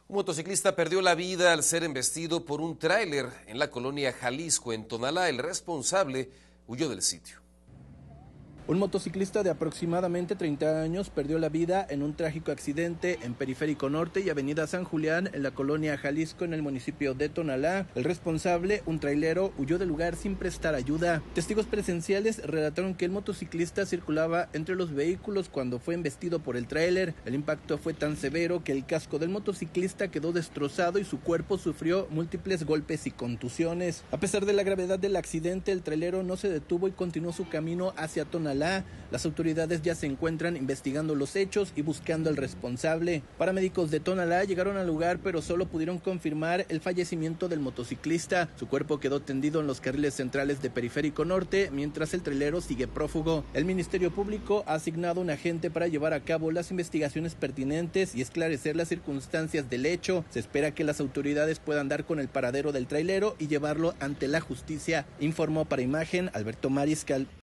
Un motociclista perdió la vida al ser embestido por un tráiler en la colonia Jalisco, en Tonalá. El responsable huyó del sitio. Un motociclista de aproximadamente 30 años perdió la vida en un trágico accidente en Periférico Norte y Avenida San Julián, en la colonia Jalisco, en el municipio de Tonalá. El responsable, un trailero, huyó del lugar sin prestar ayuda. Testigos presenciales relataron que el motociclista circulaba entre los vehículos cuando fue embestido por el tráiler. El impacto fue tan severo que el casco del motociclista quedó destrozado y su cuerpo sufrió múltiples golpes y contusiones. A pesar de la gravedad del accidente, el trailero no se detuvo y continuó su camino hacia Tonalá. Las autoridades ya se encuentran investigando los hechos y buscando al responsable. Paramédicos de Tonalá llegaron al lugar, pero solo pudieron confirmar el fallecimiento del motociclista. Su cuerpo quedó tendido en los carriles centrales de Periférico Norte, mientras el trailero sigue prófugo. El Ministerio Público ha asignado un agente para llevar a cabo las investigaciones pertinentes y esclarecer las circunstancias del hecho. Se espera que las autoridades puedan dar con el paradero del trailero y llevarlo ante la justicia, informó para Imagen Alberto Mariscal.